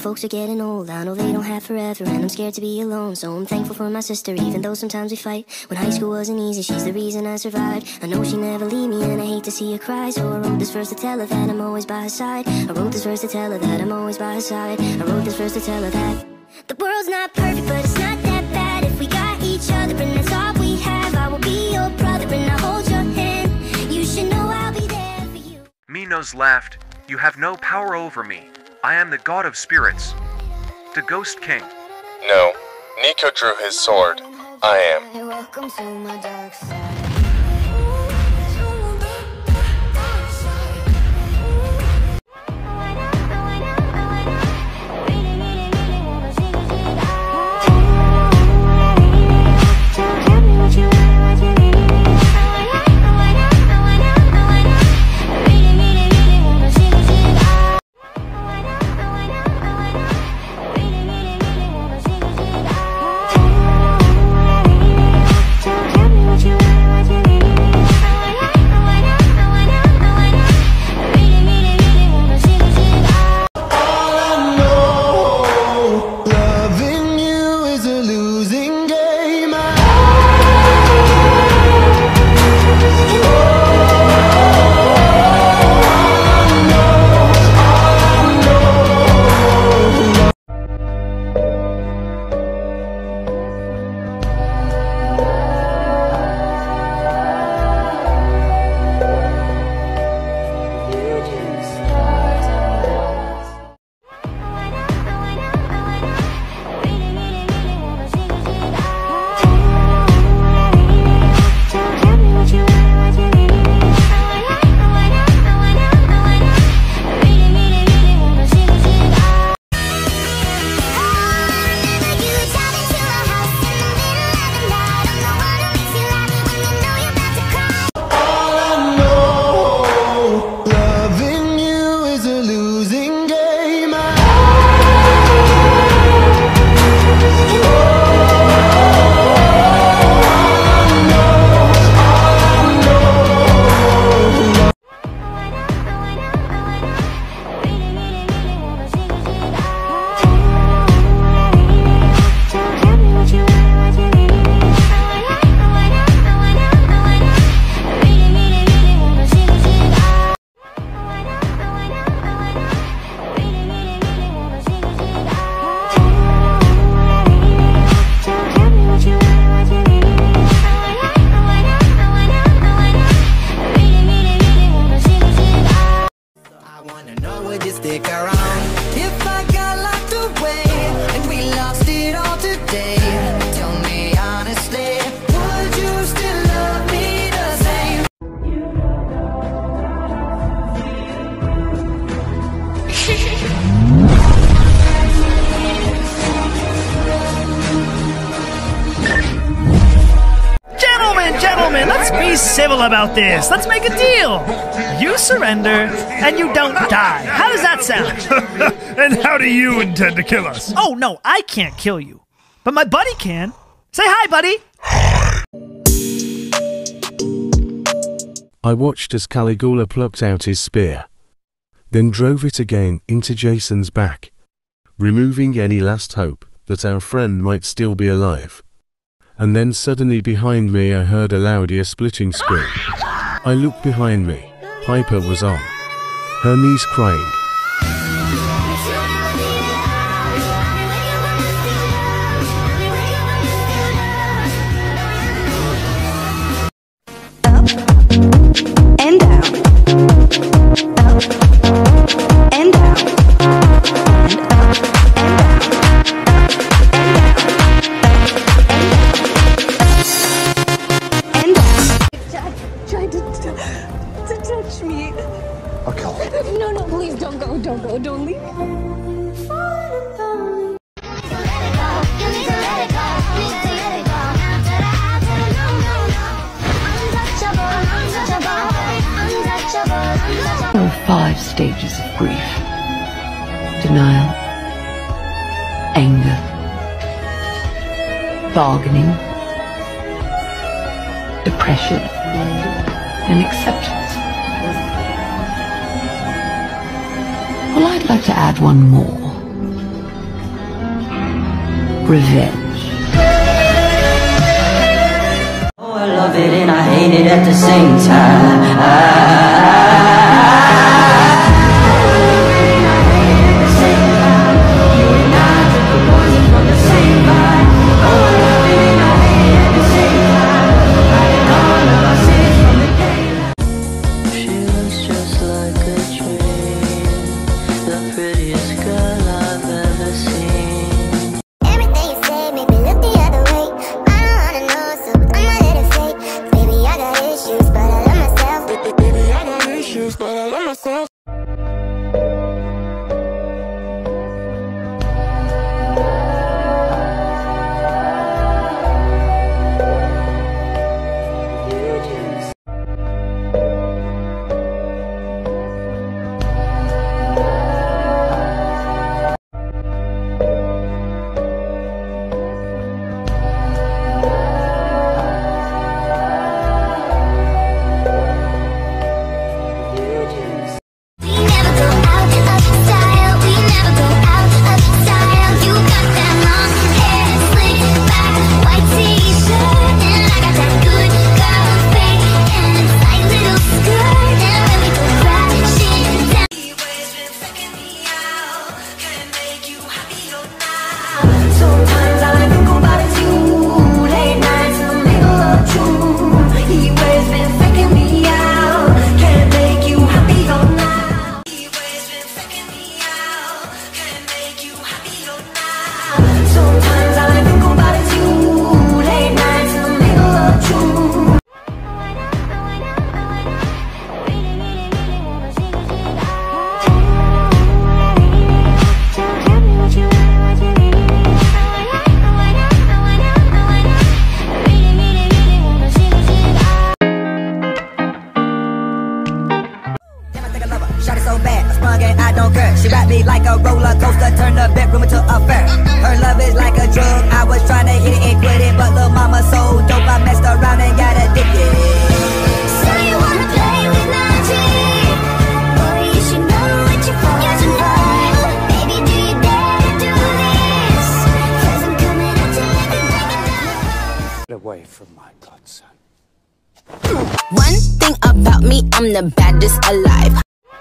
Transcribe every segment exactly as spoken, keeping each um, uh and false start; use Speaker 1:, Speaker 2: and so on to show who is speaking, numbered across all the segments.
Speaker 1: folks are getting old, I know they don't have forever, and I'm scared to be alone. So I'm thankful for my sister, even though sometimes we fight. When high school wasn't easy, she's the reason I survived. I know she never leave me, and I hate to see her cry. So I wrote this verse to tell her that I'm always by her side. I wrote this verse to tell her that I'm always by her side. I wrote this verse to tell her that the world's not perfect, but it's not that bad. If we got each other and that's all we have, I will be your brother and I'll hold your hand. You should know I'll be there for you.
Speaker 2: Minos laughed. You have no power over me. I am the god of spirits. The Ghost King.
Speaker 3: No. Nico drew his sword. I am.
Speaker 1: Welcome to my dark side.
Speaker 4: Stick around. If I got locked away and we lost it all today, tell me honestly, would you still love me the same?
Speaker 5: Gentlemen, gentlemen, let's be civil about this. Let's make a deal. You surrender, and you don't die. How does that sound?
Speaker 6: And how do you intend to kill us?
Speaker 5: Oh, no, I can't kill you. But my buddy can. Say hi, buddy.
Speaker 7: I watched as Caligula plucked out his spear, then drove it again into Jason's back, removing any last hope that our friend might still be alive. And then suddenly behind me I heard a loud ear-splitting scream. I looked behind me. Piper was on her knees crying.
Speaker 8: And down, up, and down, and up, and down, and down. Jack tried to, to touch me. Okay. No, no, please don't go, don't go, don't leave.
Speaker 9: There are five stages of grief: denial, anger, bargaining, depression, and acceptance. Well, I'd like to add one more: revenge.
Speaker 4: Oh, I love it and I hate it at the same time. You and I took the poison from the same vine. Oh, I love it and I hate it at the same time. Hiding all of our sins from the daylight. She looks just like a dream, the prettiest girl I've ever seen.
Speaker 1: Everything you say make me look the other way. I don't wanna know, so I'ma let it fade. Baby, I got issues, but I love myself. Baby, I got issues, but I love myself.
Speaker 4: She wrapped me like a roller coaster, turned the bedroom into a fair. Her love is like a drug, I was trying to hit it and quit it, but little mama so dope, I messed around and got addicted.
Speaker 1: So you wanna play with magic? Boy, you should know what you're falling for. Baby, do you dare to do this? Cause I'm coming at you like a dragon.
Speaker 10: Get away from my godson.
Speaker 11: One thing about me, I'm the baddest alive.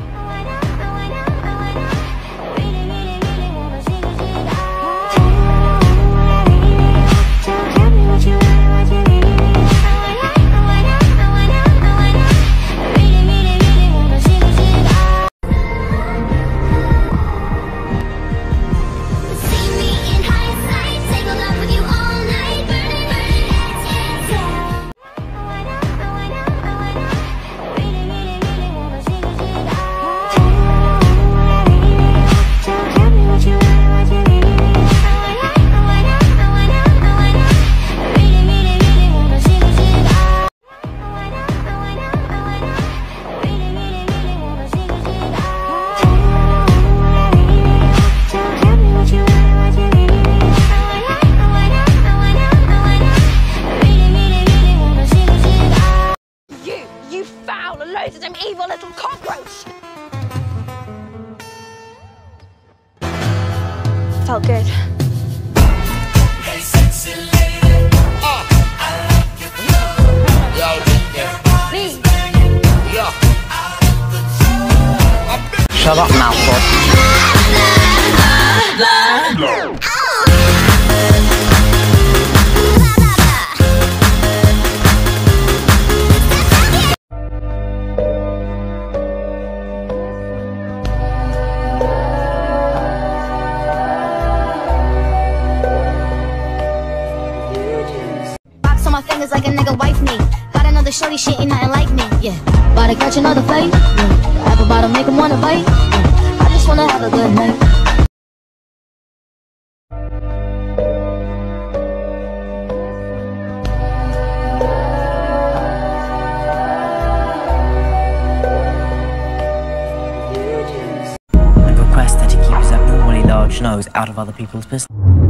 Speaker 8: Them evil little cockroach. Felt good.
Speaker 4: Hey, sexy lady. Uh, I like your flow. Yo,
Speaker 8: Please.
Speaker 4: yo.
Speaker 10: Shut up, mouthful.
Speaker 1: My fingers like a nigga wife me. Got another shorty, shit ain't nothing like me. Yeah, about to catch another fight. Yeah, apple bottom make him wanna bite. Yeah, I just wanna have a good night.
Speaker 12: And request that he keeps that normally large nose out of other people's business.